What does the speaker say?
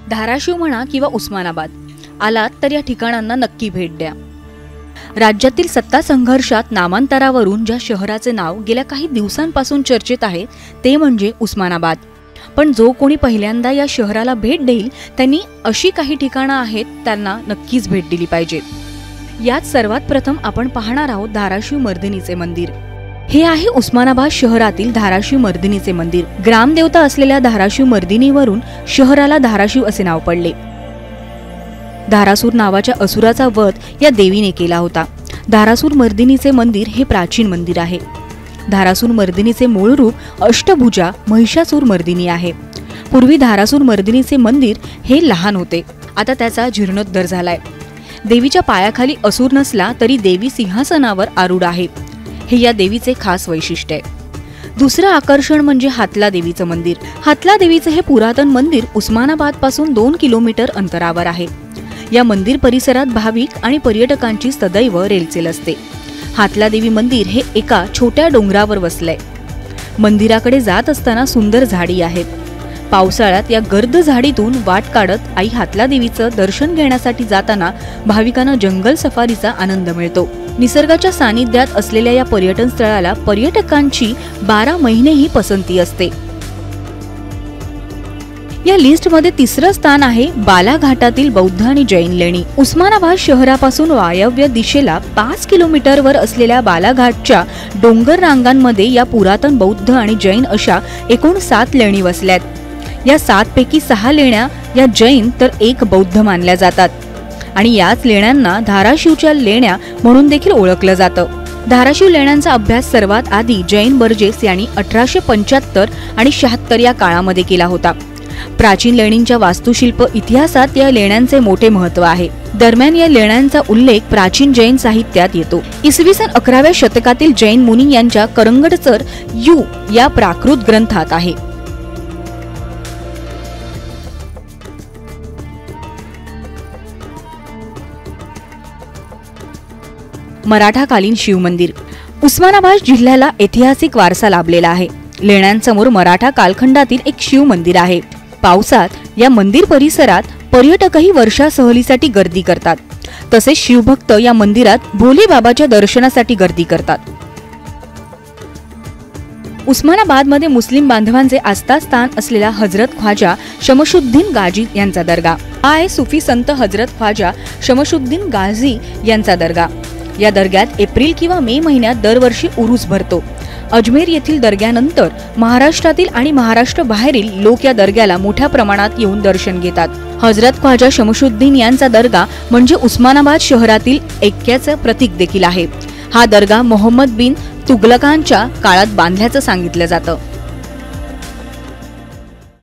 धाराशिव म्हणा किंवा उस्मानाबाद आलात तर या ठिकाणांना नक्की भेट द्या। राज्यातील सत्ता संघर्षात नामांतरावरून ज्या शहराचे नाव गेल्या काही दिवसांपासून चर्चेत आहे ते म्हणजे उस्मानाबाद। पण जो कोणी पहिल्यांदा या शहराला भेट देईल त्यांनी अशी काही ठिकाणं आहेत त्यांना नक्कीच भेट दिली पाहिजे। यात सर्वात प्रथम आपण पाहणार आहोत धाराशिव मर्दिनीचे मंदिर। हे आहे उस्मानाबाद शहरातील धाराशिव मर्दिनीचे मंदिर। ग्रामदेवता असलेल्या धाराशिव मर्दिनीवरून शहराला धाराशिव असे नाव पडले। धारासूर नावाच्या असुराचा वध या देवीने केला होता। धारासूर मर्दिनीचे मंदिर हे प्राचीन मंदिर आहे। धारासूर मर्दिनीचे मूळ रूप अष्टभुजा महिषासूर मर्दिनी आहे। पूर्वी धारासूर मर्दिनीचे मंदिर हे लहान होते, आता त्याचा जीर्णोद्धार झालाय। देवीच्या पायाखाली असुर नसला तरी देवी सिंहासनावर आरूढ आहे, हे या देवीचे खास वैशिष्ट्य आहे। दुसरं आकर्षण म्हणजे हातला देवीचं मंदिर। हातला देवीचे हे पुरातन मंदिर उस्मानाबाद पासून 2 किलोमीटर अंतरावर आहे। या मंदिर परिसरात भाविक आणि पर्यटकांची सदैव रेलचेल असते। हातला देवी मंदिर हे एका छोट्या डोंगरावर वसलंय। मंदिराकडे जात असताना सुंदर झाडी आहेत। पावसाळ्यात या गर्द झाडीतून वाट काढत आई हातला देवीचं दर्शन घेण्यासाठी जाताना भाविकांना जंगल सफारीचा आनंद मिळतो। निसर्गाच्या सानिध्यात असलेल्या या पर्यटन स्थळाला पर्यटकांची 12 महिनेही पसंती असते। या लिस्ट मध्ये तिसरं स्थान आहे बालाघाटातील बौद्ध आणि जैन लेणी। उस्मानाबाद शहरापासून वायव्य दिशेला 5 किलोमीटरवर असलेल्या बालाघाटच्या डोंगर रांगांमध्ये या पुरातन बौद्ध आणि जैन अशा एकूण 7 लेणी वसल्यात। या 7 पैकी 6 लेण्या या जैन तर 1 बौद्ध मानल्या जातात आणि याच लेण्यांना धाराशिवच्या लेण्या म्हणून देखील ओळखलं जातं। धाराशिव लेण्यांचा अभ्यास सर्वात आधी जैन बर्जेस यांनी 1875 आणि 76 या काळामध्ये केला होता। प्राचीन लेणींच्या वास्तुशिल्प इतिहासात या लेण्यांचे मोठे महत्त्व आहे। दरम्यान या लेण्यांचा उल्लेख प्राचीन जैन साहित्यात येतो। इसवी सन 11व्या शतकातील जैन मुनी यांच्या करंगडचर यू या प्राकृत ग्रंथात आहे। मराठाकालीन शिवमंदिर। उस्मानाबाद जिल्ह्याला ऐतिहासिक वारसा लाभलेला आहे। लेण्यांसमोर मराठा कालखंडातील एक शिव मंदिर आहे। पावसात या मंदिर परिसरात पर्यटकही वर्षा सहलीसाठी गर्दी करतात। तसेच शिवभक्त या मंदिरात भोले बाबाच्या दर्शनासाठी गर्दी करतात। उस्मानाबाद मध्ये मुस्लिम बांधवांचे आस्थास्थान असलेला हजरत ख्वाजा शमशुद्दीन गाजी यांचा दर्गा आहे। सुफी संत हजरत ख्वाजा शमशुद्दीन गाझी यांचा दर्गा। या दर्ग्यात एप्रिल किंवा मे महिन्यात दरवर्षी उरूस भरतो। अजमेर येथील दर्ग्यानंतर महाराष्ट्रातील आणि महाराष्ट्र बाहेरील लोक या दर्ग्याला मोठ्या प्रमाणात येऊन दर्शन घेतात। हजरत ख्वाजा शमशुद्दीन यांचा दर्गा म्हणजे उस्मानाबाद शहरातील ऐक्याचे प्रतीक देखील आहे। हा दर्गा मोहम्मद बिन तुगलकांच्या काळात बांधल्याचं सांगितलं जातं।